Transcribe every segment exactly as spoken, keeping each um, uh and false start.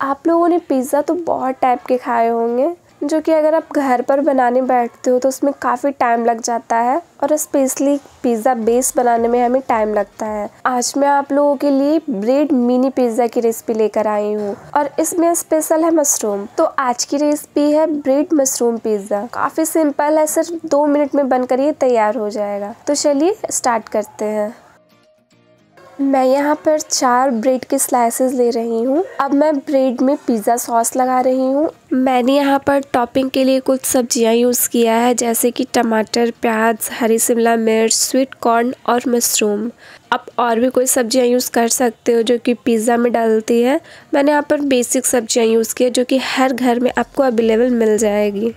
आप लोगों ने पिज़्ज़ा तो बहुत टाइप के खाए होंगे, जो कि अगर आप घर पर बनाने बैठते हो तो उसमें काफ़ी टाइम लग जाता है और स्पेशली पिज़्ज़ा बेस बनाने में हमें टाइम लगता है। आज मैं आप लोगों के लिए ब्रेड मिनी पिज़्ज़ा की रेसिपी लेकर आई हूँ और इसमें स्पेशल है मशरूम। तो आज की रेसिपी है ब्रेड मशरूम पिज़्ज़ा। काफ़ी सिंपल है, सिर्फ दो मिनट में बनकर ये तैयार हो जाएगा। तो चलिए स्टार्ट करते हैं। मैं यहाँ पर चार ब्रेड के स्लाइसेस ले रही हूँ। अब मैं ब्रेड में पिज़्ज़ा सॉस लगा रही हूँ। मैंने यहाँ पर टॉपिंग के लिए कुछ सब्जियाँ यूज़ किया है, जैसे कि टमाटर, प्याज, हरी शिमला मिर्च, स्वीट कॉर्न और मशरूम। आप और भी कोई सब्जियाँ यूज़ कर सकते हो जो कि पिज़्ज़ा में डलती है। मैंने यहाँ पर बेसिक सब्जियाँ यूज़ की है जो कि हर घर में आपको अवेलेबल मिल जाएगी।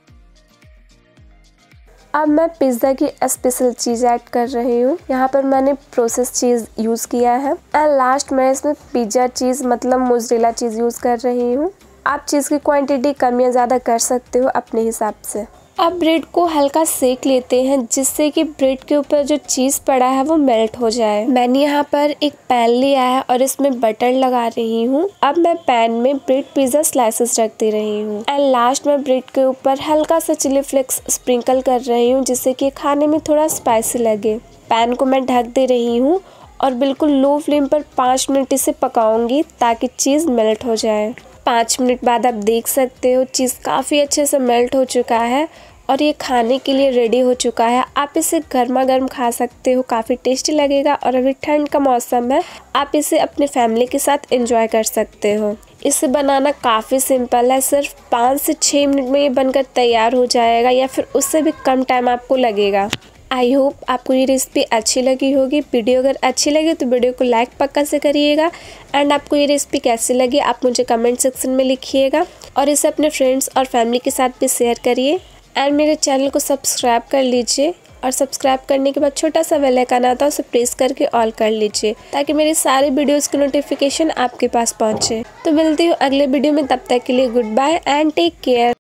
अब मैं पिज़्ज़ा की स्पेशल चीज़ ऐड कर रही हूँ। यहाँ पर मैंने प्रोसेस चीज़ यूज़ किया है एंड लास्ट मैं इसमें पिज़्ज़ा चीज़ मतलब मोज़रेला चीज़ यूज़ कर रही हूँ। आप चीज़ की क्वांटिटी कम या ज़्यादा कर सकते हो अपने हिसाब से। अब ब्रेड को हल्का सेक लेते हैं, जिससे कि ब्रेड के ऊपर जो चीज़ पड़ा है वो मेल्ट हो जाए। मैंने यहाँ पर एक पैन लिया है और इसमें बटर लगा रही हूँ। अब मैं पैन में ब्रेड पिज़्ज़ा स्लाइसेस रख दे रही हूँ एंड लास्ट में ब्रेड के ऊपर हल्का सा चिली फ्लेक्स स्प्रिंकल कर रही हूँ, जिससे कि खाने में थोड़ा स्पाइसी लगे। पैन को मैं ढक दे रही हूँ और बिल्कुल लो फ्लेम पर पाँच मिनट इसे पकाऊंगी ताकि चीज़ मेल्ट हो जाए। पाँच मिनट बाद आप देख सकते हो चीज़ काफ़ी अच्छे से मेल्ट हो चुका है और ये खाने के लिए रेडी हो चुका है। आप इसे गर्मा गर्म खा सकते हो, काफ़ी टेस्टी लगेगा और अभी ठंड का मौसम है, आप इसे अपने फैमिली के साथ एंजॉय कर सकते हो। इसे बनाना काफ़ी सिंपल है, सिर्फ पाँच से छः मिनट में ये बनकर तैयार हो जाएगा या फिर उससे भी कम टाइम आपको लगेगा। आई होप आपको ये रेसिपी अच्छी लगी होगी। वीडियो अगर अच्छी लगी तो वीडियो को लाइक पक्का से करिएगा एंड आपको ये रेसिपी कैसी लगी आप मुझे कमेंट सेक्शन में लिखिएगा और इसे अपने फ्रेंड्स और फैमिली के साथ भी शेयर करिए एंड मेरे चैनल को सब्सक्राइब कर लीजिए और सब्सक्राइब करने के बाद छोटा सा बेल आइकन आता है, उसे प्रेस करके ऑल कर लीजिए ताकि मेरे सारे वीडियोस की नोटिफिकेशन आपके पास पहुंचे। तो मिलती हूँ अगले वीडियो में, तब तक के लिए good bye and take care.